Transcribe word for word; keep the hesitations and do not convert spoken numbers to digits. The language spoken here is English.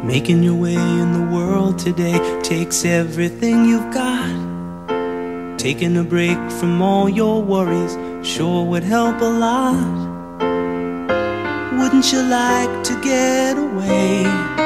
Making your way in the world today takes everything you've got. Taking a break from all your worries sure would help a lot. Wouldn't you like to get away?